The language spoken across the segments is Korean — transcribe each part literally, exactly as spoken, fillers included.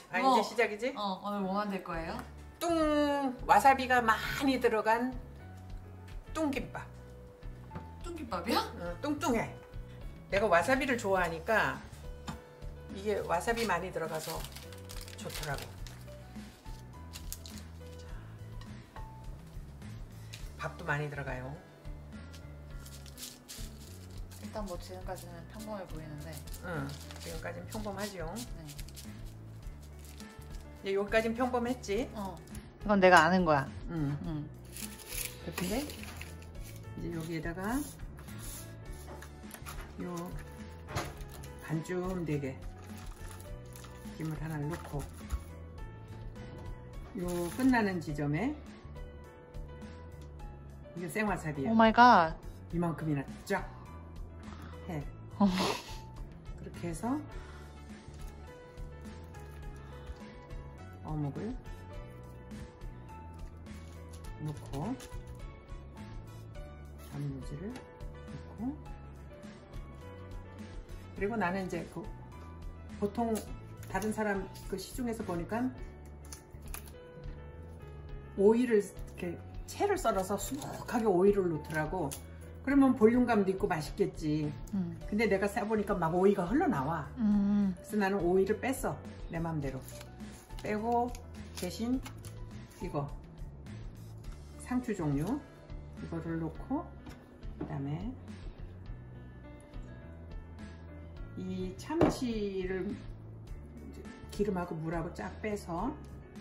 아 뭐, 이제 시작이지? 어, 오늘 뭐 만들 거예요? 뚱 와사비가 많이 들어간 뚱김밥. 뚱김밥이요? 어, 뚱뚱해. 내가 와사비를 좋아하니까 이게 와사비 많이 들어가서 좋더라고. 자, 밥도 많이 들어가요. 일단 뭐 지금까지는 평범해 보이는데. 응, 지금까지는 평범하죠. 네. 이제 여기까지는 평범했지. 어. 이건 내가 아는 거야. 응. 응. 근데 이제 여기에다가 요 반쯤 되게 김을 하나 넣고 요 끝나는 지점에 이게 생와사비야. 오 마이 갓. 이만큼이나 쫙 해. 어. 그렇게 해서 어묵을 넣고 단무지를 넣고 그리고 나는 이제 그 보통 다른 사람 그 시중에서 보니까 오이를 이렇게 채를 썰어서 수북하게 오이를 넣더라고. 그러면 볼륨감도 있고 맛있겠지. 음. 근데 내가 싸보니까 막 오이가 흘러나와. 음. 그래서 나는 오이를 뺐어. 내 맘대로 빼고 대신 이거 상추 종류 이거를 넣고 그 다음에 이 참치를 기름하고 물하고 쫙 빼서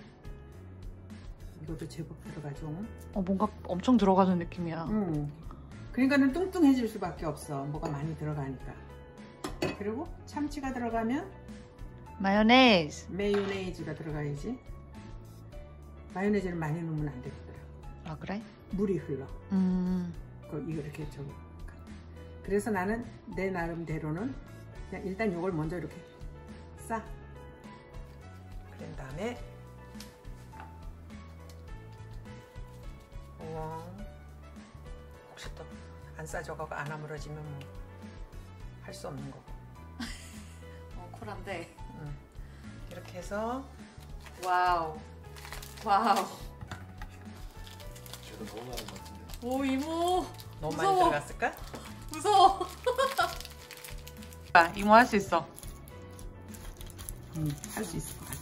이것도 제법 들어가죠. 어, 뭔가 엄청 들어가는 느낌이야. 음. 그러니까는 뚱뚱해질 수밖에 없어. 뭐가 많이 들어가니까. 그리고 참치가 들어가면 마요네즈. 메요네즈가 들어가야지. 마요네즈를 많이 넣으면 안 되겠더라. 아 그래? 물이 흘러. 음. 그 이거 이렇게 저기. 그래서 나는 내 나름대로는 그냥 일단 이걸 먼저 이렇게 싸. 그런 다음에 우와. 혹시 또 안 싸져가고 안 아물어지면 뭐 할 수 없는 거고. 어 쿨한데. 응. 이렇게 해서 와우. 와우. 제가 너무 많은 것 같은데. 오 이모. 너무 무서워. 많이 들어갔을까? 무서워. 아, 이모 할 수 있어. 응, 할 수 있을 것 같아.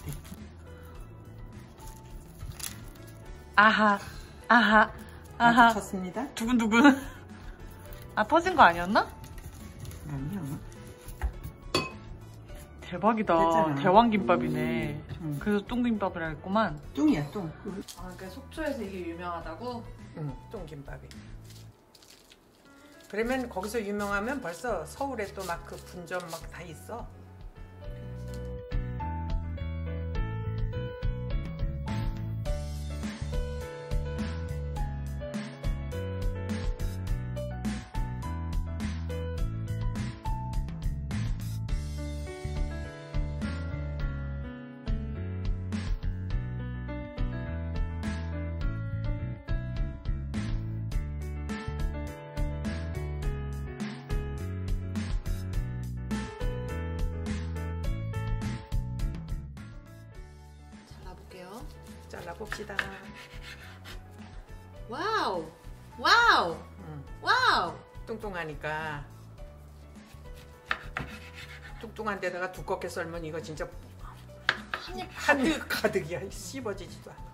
아하. 아하. 아하. 아하. 쳤습니다. 두근두근. 아 터진 거 아니었나? 아니요. 대박이다. 됐잖아. 대왕김밥이네. 응. 그래서 뚱김밥이라 했구만. 뚱이야 뚱. 아 그러니까 속초에서 이게 유명하다고? 응, 뚱김밥이. 그러면 거기서 유명하면 벌써 서울에 또 막 그 분점 막 다 있어. 잘라볼게요. 잘라봅시다. 와우. 와우. 응, 와우. 뚱뚱하니까 뚱뚱한 데다가 두껍게 썰면 이거 진짜 한입 한입 가득이야. 씹어지지도 않아.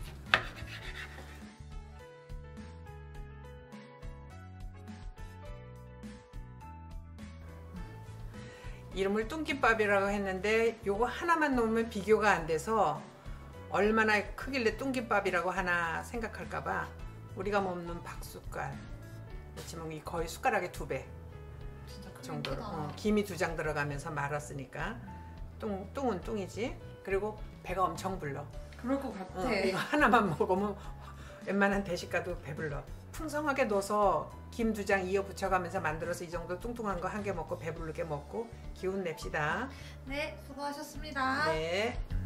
이름을 뚱김밥이라고 했는데 요거 하나만 넣으면 비교가 안 돼서 얼마나 크길래 뚱김밥이라고 하나 생각할까봐 우리가 먹는 박숟갈 그렇지만 이 거의 숟가락의 두 배 진짜 크긴 정도로 크다. 어, 김이 두 장 들어가면서 말았으니까 뚱, 뚱은 뚱이지. 그리고 배가 엄청 불러. 그럴 것 같아. 어, 이거 하나만 먹으면 웬만한 대식가도 배불러. 풍성하게 넣어서 김 두 장 이어 붙여가면서 만들어서 이 정도 뚱뚱한 거 한 개 먹고 배부르게 먹고 기운 냅시다. 네, 수고하셨습니다. 네.